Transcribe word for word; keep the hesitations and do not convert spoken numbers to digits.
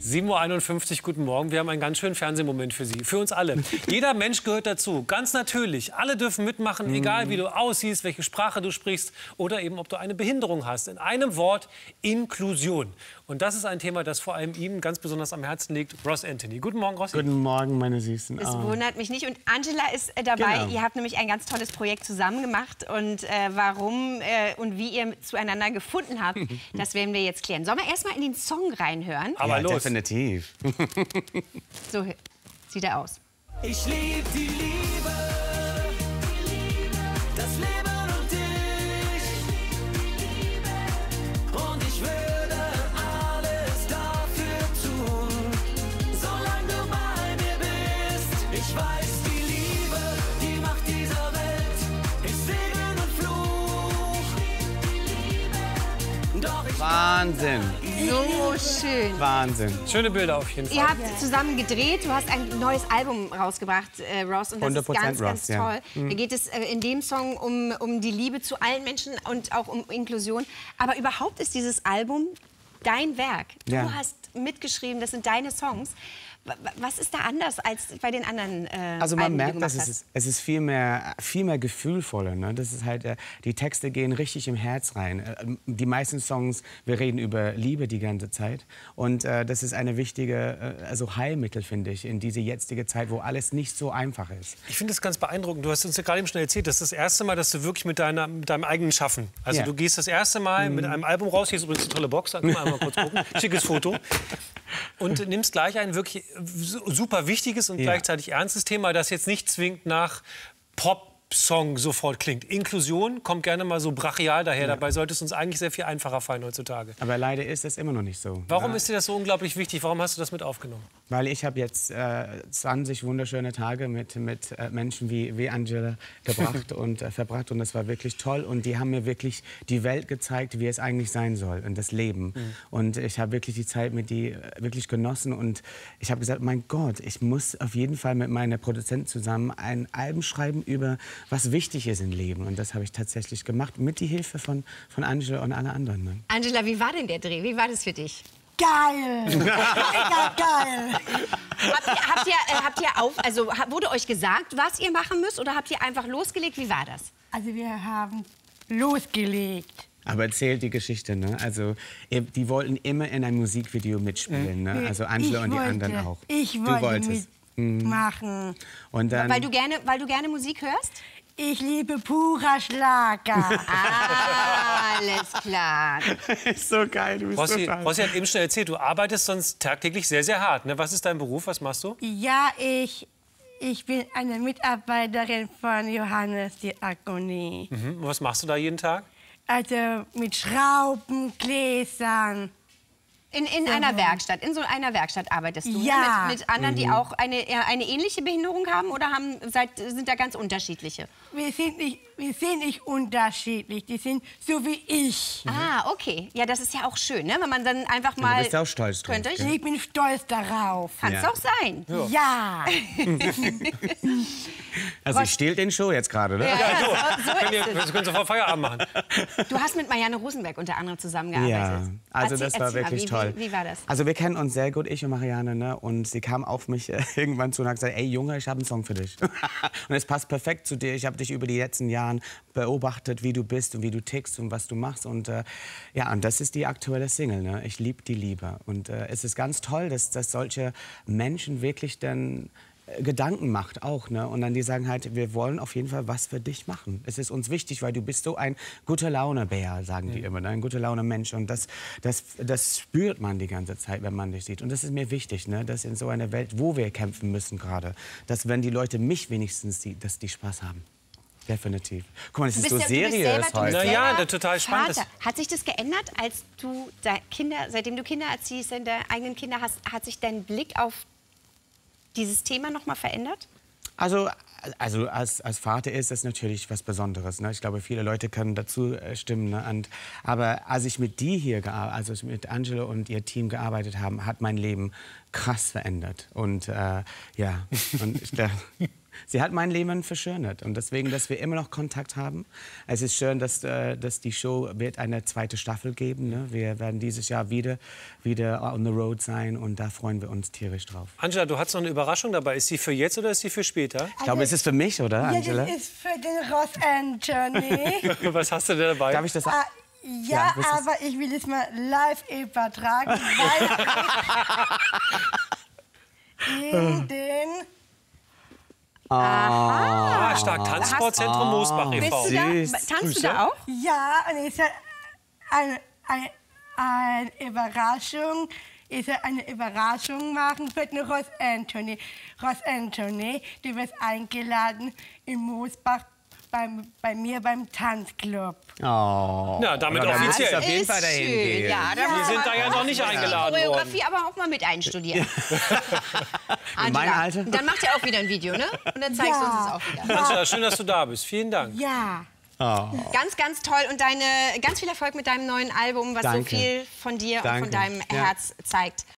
sieben Uhr einundfünfzig, guten Morgen. Wir haben einen ganz schönen Fernsehmoment für Sie, für uns alle. Jeder Mensch gehört dazu, ganz natürlich. Alle dürfen mitmachen, mm. egal wie du aussiehst, welche Sprache du sprichst oder eben, ob du eine Behinderung hast. In einem Wort, Inklusion. Und das ist ein Thema, das vor allem ihm ganz besonders am Herzen liegt. Ross Anthony. Guten Morgen, Rossi. Guten Morgen, meine Süßen. Es wundert mich nicht. Und Angela ist äh, dabei. Genau. Ihr habt nämlich ein ganz tolles Projekt zusammen gemacht. Und äh, warum äh, und wie ihr zueinander gefunden habt, das werden wir jetzt klären. Sollen wir erst mal in den Song reinhören? Aber ja, los. Definitiv. So sieht er aus. Ich lieb die Liebe, das Leben und dich. Und ich würde alles dafür tun, solange du bei mir bist. Ich weiß, die Liebe, die Macht dieser Welt ist Segen und Fluch. Doch ich Wahnsinn. So schön. Wahnsinn. Schöne Bilder auf jeden Fall. Ihr habt zusammen gedreht, du hast ein neues Album rausgebracht, äh, Ross, und das ist ganz, Ross, ganz ja. toll. Mhm. Da geht es äh, in dem Song um, um die Liebe zu allen Menschen und auch um Inklusion. Aber überhaupt ist dieses Album dein Werk. Du Ja. hast mitgeschrieben, das sind deine Songs. Was ist da anders als bei den anderen äh, Also man Alben, merkt, die du dass gemacht es hast? ist, es ist viel mehr, viel mehr gefühlvoller. Ne? Das ist halt, äh, die Texte gehen richtig im Herz rein. Äh, die meisten Songs, wir reden über Liebe die ganze Zeit. Und äh, das ist eine wichtige, äh, also Heilmittel, finde ich, in diese jetzige Zeit, wo alles nicht so einfach ist. Ich finde es ganz beeindruckend. Du hast uns ja gerade eben schon erzählt, das ist das erste Mal, dass du wirklich mit, deiner, mit deinem eigenen Schaffen. Also Ja. du gehst das erste Mal Mhm. mit einem Album raus. Hier ist übrigens eine tolle Box. Kann man einmal kurz gucken. Schickes Foto. Und nimmst gleich ein wirklich super wichtiges und Ja. gleichzeitig ernstes Thema, das jetzt nicht zwingend nach Pop-Song sofort klingt. Inklusion kommt gerne mal so brachial daher. Ja. Dabei sollte es uns eigentlich sehr viel einfacher fallen heutzutage. Aber leider ist es immer noch nicht so. Warum Ja. ist dir das so unglaublich wichtig? Warum hast du das mit aufgenommen? Weil ich habe jetzt äh, zwanzig wunderschöne Tage mit, mit äh, Menschen wie, wie Angela gebracht und äh, verbracht. Und das war wirklich toll. Und die haben mir wirklich die Welt gezeigt, wie es eigentlich sein soll und das Leben. Mhm. Und ich habe wirklich die Zeit mit die äh, wirklich genossen. Und ich habe gesagt, mein Gott, ich muss auf jeden Fall mit meiner Produzentin zusammen ein Album schreiben über, was wichtig ist im Leben. Und das habe ich tatsächlich gemacht, mit die Hilfe von, von Angela und alle anderen. Ne? Angela, wie war denn der Dreh? Wie war das für dich? Geil! Mega geil! Habt ihr, habt, ihr, äh, habt ihr auf, also ha- wurde euch gesagt, was ihr machen müsst, oder habt ihr einfach losgelegt? Wie war das? Also wir haben losgelegt. Aber erzählt die Geschichte, ne? Also, ihr- die wollten immer in einem Musikvideo mitspielen, ne? Also Angela Ich und die wollte- anderen auch. Ich Du wollte wolltest. mitmachen. Und dann, Weil du gerne, weil du gerne Musik hörst? Ich liebe purer Schlager. Ah, alles klar. ist so geil, du bist Rossi, total... Rossi hat eben schon erzählt, du arbeitest sonst tagtäglich sehr, sehr hart. Ne? Was ist dein Beruf? Was machst du? Ja, ich, ich bin eine Mitarbeiterin von Johannes Diakonie. Mhm. Und was machst du da jeden Tag? Also mit Schrauben, Gläsern. In, in einer Werkstatt, in so einer Werkstatt arbeitest du, Ja. ne? mit, mit anderen, die auch eine, eher eine ähnliche Behinderung haben, oder haben, seid, sind da ganz unterschiedliche? Wir sind, nicht, wir sind nicht unterschiedlich, die sind so wie ich. Ah, okay. Ja, das ist ja auch schön, ne? Wenn man dann einfach Du mal... bist auch stolz drauf. Könnte ich? gell? Ich bin stolz darauf. Kann es Ja. doch sein. Ja. Also, ich stehl den Show jetzt gerade, ne? Ja, so, so Können ist wir, es. wir können sofort Feierabend machen. Du hast mit Marianne Rosenberg unter anderem zusammengearbeitet. Ja, also Erzähl- das war erzähl mal, wirklich wie, toll. Wie, wie war das? Also wir kennen uns sehr gut, ich und Marianne, ne? Und sie kam auf mich äh, irgendwann zu und hat gesagt, ey Junge, ich habe einen Song für dich. Und es passt perfekt zu dir. Ich habe dich über die letzten Jahre beobachtet, wie du bist und wie du tickst und was du machst. Und äh, ja, und das ist die aktuelle Single, ne? Ich liebe die Liebe. Und äh, es ist ganz toll, dass, dass solche Menschen wirklich dann Gedanken macht auch, ne? Und dann die sagen halt, wir wollen auf jeden Fall was für dich machen. Es ist uns wichtig, weil du bist so ein guter Laune-Bär, sagen die immer, ne? Ein guter Laune-Mensch. Und das, das, das spürt man die ganze Zeit, wenn man dich sieht. Und das ist mir wichtig, ne? Dass in so einer Welt, wo wir kämpfen müssen gerade, dass wenn die Leute mich wenigstens sieht, dass die Spaß haben. Definitiv. Guck mal, das ist so ja- du bist selber- seriös du bist heute. Na ja, selber das total spannend ist. Vater. Hat sich das geändert, als du da Kinder, seitdem du Kinder erziehst, deine eigenen Kinder hast, hat sich dein Blick auf dieses Thema noch mal verändert? Also, also als, als Vater ist das natürlich was Besonderes. Ne? Ich glaube, viele Leute können dazu äh, stimmen. Ne? Und, aber als ich mit die hier, also ich mit Angela und ihr Team gearbeitet haben, hat mein Leben krass verändert. Und äh, ja, und ich, da, sie hat mein Leben verschönert. Und deswegen, dass wir immer noch Kontakt haben. Es ist schön, dass, äh, dass die Show wird eine zweite Staffel geben. Ne? Wir werden dieses Jahr wieder, wieder on the road sein und da freuen wir uns tierisch drauf. Angela, du hast noch eine Überraschung dabei. Ist sie für jetzt oder ist sie für später? Ich glaube, es ist für mich, oder, Angela? Ja, das ist für den Ross Anthony. Was hast du denn dabei? Darf ich das Ah, ja, Ja, was ist- aber ich will es mal live übertragen, weil in den... Ah, stark. Tanzsportzentrum Moosbach e V. Bist du da? Süß. Tanzt du da auch? Ja, und es ist eine, eine, eine Überraschung. Ich soll eine Überraschung machen für den Ross Anthony. Ross Anthony, du wirst eingeladen in Moosbach beim, bei mir beim Tanzclub. Oh. Ja, damit Aber da muss ich offiziell. auf jeden Ist Fall dahin schön. gehen. Ja, da Wir muss sind man da ja noch nicht die eingeladen worden. Choreografie aber auch mal mit einstudieren. In meinem Angela, Alter? dann macht ihr auch wieder ein Video, ne? Und dann zeigst du uns das auch wieder. Angela, schön, dass du da bist. Vielen Dank. Ja. Ganz, ganz toll und deine, ganz viel Erfolg mit deinem neuen Album, was Danke. so viel von dir und Danke. von deinem Ja. Herz zeigt.